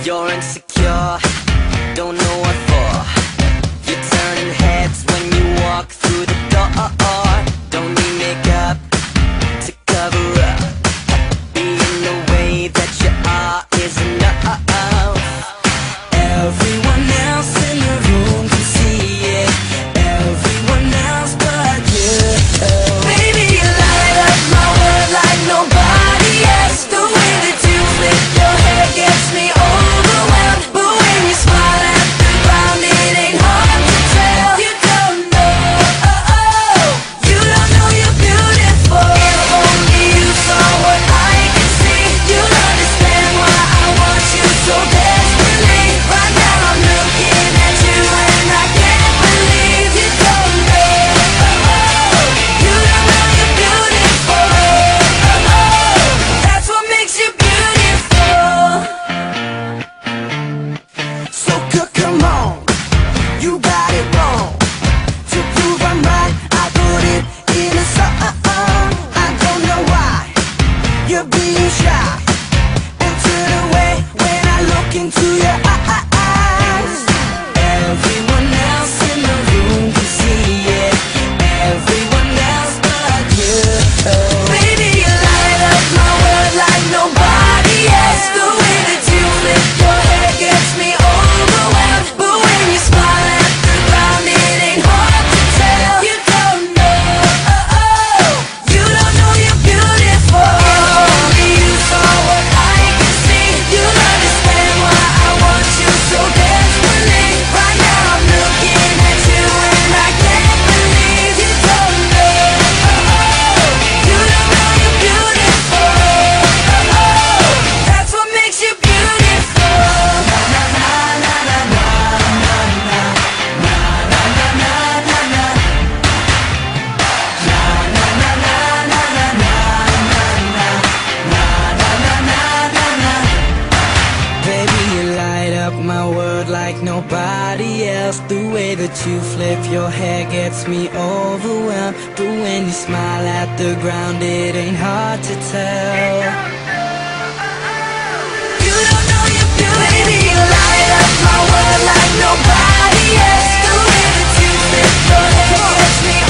You're insecure, don't know what for. You're turning heads when you walk through the door. Don't need makeup to cover up. Being the way that you are is enough. Everyone else in the room can see it, everyone else but you. Baby, you light up my world like nobody else. The way that you flip your hair gets me overwhelmed. But when you smile at the ground, it ain't hard to tell. You don't know you're beautiful. If only you saw what I can see, you'll understand why I want you so desperately. Right now I'm looking at you and I can't believe you don't know. You don't know you're beautiful. That's what makes you beautiful. So come on, you got it wrong. To prove I'm right, I put it in a song. I don't know why you're being shy and turn away when I look into your eyes. Everyone else in the room can see it, everyone else but you. Baby, you light up my world like nobody else. The way that you flip your hair gets me overwhelmed. But when you smile at the ground, it ain't hard to tell. You don't know you're beautiful. If only you saw what I can see, you'll understand why I want you so desperately. Right now I'm looking at you and I can't believe you don't know. You don't know you're beautiful. That's what makes you beautiful. Baby, you light up my world like nobody else. The way that you flip your hair gets me overwhelmed. But when you smile at the ground, it ain't hard to tell. You don't know you're beautiful. Baby, you light up my world like nobody else. The way that you flip your hair gets me